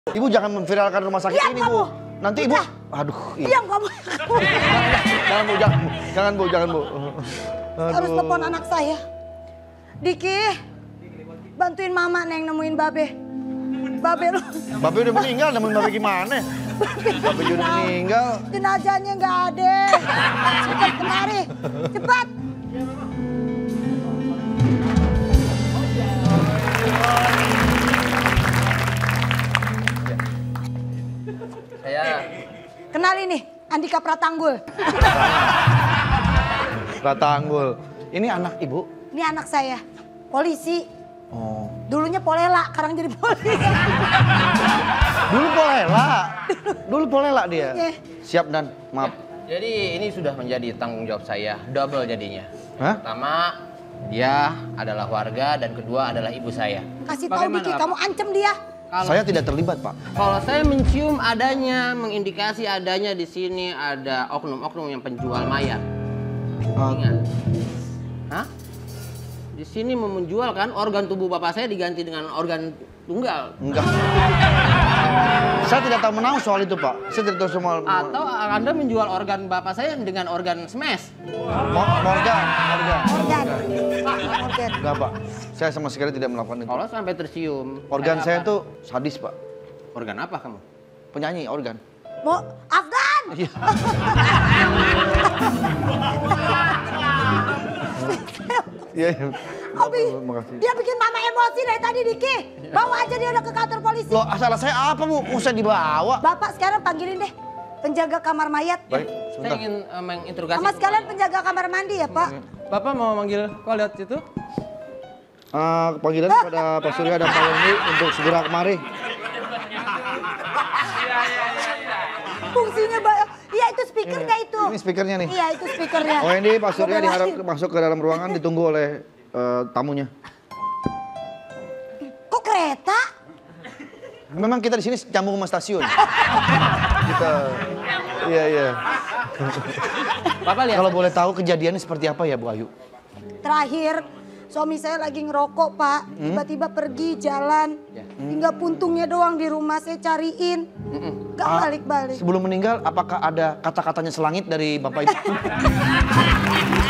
Ibu jangan memviralkan rumah sakit Diam ini, kamu. Bu. Nanti Ibu, Udah. aduh. Diam kamu. Jangan, Bu, jangan, Bu. Harus telepon anak saya. Diki, bantuin mama Neng nemuin Babe. Babe lu. Babe udah meninggal, nemuin Babe gimana? Babe udah meninggal. Jenazahnya nggak ada. Cepat kemari, cepat. Saya Kenalin nih, Andika Pratanggul. Ratanggul. Ini anak Ibu? Ini anak saya, polisi. Oh. Dulunya Polela, sekarang jadi polisi. Dulu Polela dia. Iya. Siap Dan, maaf. jadi ini sudah menjadi tanggung jawab saya, double jadinya. Hah? Pertama, dia adalah warga dan kedua adalah ibu saya. Kasih tahu Diki, kamu ancam dia. Saya tidak terlibat, Pak. Kalau saya mencium adanya, mengindikasi adanya di sini ada oknum-oknum yang penjual mayat. Ingat. Hah? Di sini mau menjual kan organ tubuh bapak saya diganti dengan organ tunggal. Enggak. Saya tidak tahu menahu soal itu, Pak. Saya tidak tahu soal... Atau Anda menjual organ bapak saya dengan organ smash. Morgan. Morgan. Enggak, Pak. Saya sama sekali tidak melakukan itu. Kalau sampai tercium. Organ saya apa? tuh sadis, Pak. Organ apa kamu? Penyanyi organ. Mau Afgan? Iya. Iya. Obi, Makasih. dia bikin mama emosi dari tadi Diki. Bawa aja dia udah ke kantor polisi. Loh, salah saya apa, Bu? Usah dibawa. Bapak sekarang panggilin deh penjaga kamar mayat. Baik, Saya sebentar. ingin menginterogasi. Sama sekalian penjaga kamar mandi ya Pak. Bapak mau manggil kok lihat situ? Panggilan kepada Pak Surya dan Pak Wendy untuk segera kemari. Fungsinya iya itu speakernya itu. Ini speakernya nih. Iya itu speakernya. Pak Wendy, Pak Surya Gua diharap belain. masuk ke dalam ruangan ditunggu oleh tamunya. Kok kereta? Memang kita di sini nyambung sama stasiun. Kita, iya. Bapak lihat. Kalau boleh tahu kejadiannya seperti apa ya, Bu Ayu? Terakhir suami saya lagi ngerokok Pak. Tiba-tiba pergi jalan. Tinggal puntungnya doang di rumah saya cariin. Gak balik-balik. Sebelum meninggal, apakah ada kata-katanya selangit dari Bapak Ibu?